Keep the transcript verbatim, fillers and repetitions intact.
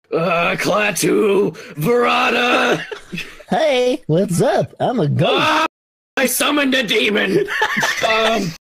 Uh, Klaatu, Verada. Hey, what's up? I'm a ghost. Ah, I summoned a demon. um.